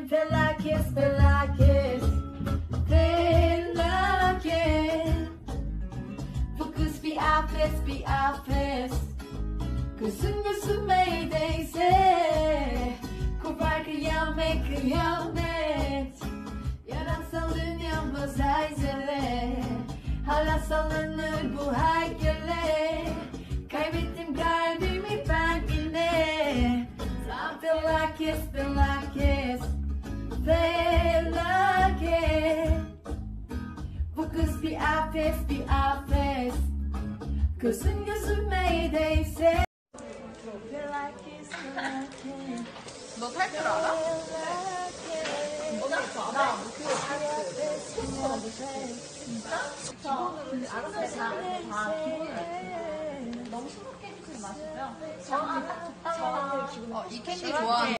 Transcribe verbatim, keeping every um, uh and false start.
Feeling felakes felakes felaket. Bu kız bir afet bir afet. Gözün gözüme değse kopar kıyamet kıyamet. Yarasal dünyamız hayzele. Hala sallanır bu haykele. Kaybettim kalbimi ben yine. Tam felaket felaket felaket. Bu kız bir afet bir afet. Gözün gözüme değse. Felaket felaket. 너 탈 줄 알아? 너나 알아? 기본으로 알아서 다, 다 기본으로 너무 싱겁게 해주지 마시고요. 저한테 딱 적당한 기분. 어, 이 캔디 좋아하는